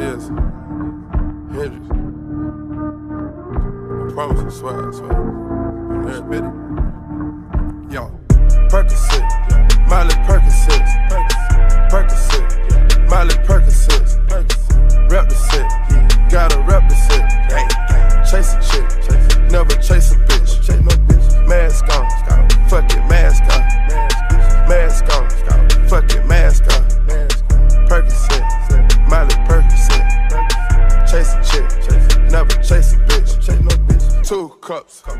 is. Hendrix. I promise, I swear, I swear. Larry Bitty. Yo, Percocet, Miley Percocet, Percocet, Miley Percocet, rep the set, gotta rep the set. Chase a chick, never chase a bitch. Mask on, fuck it, mask on. Mask on, fuck it, mask on. Percocet, Miley Percocet. Chase a chick, never chase a bitch. 2 cups,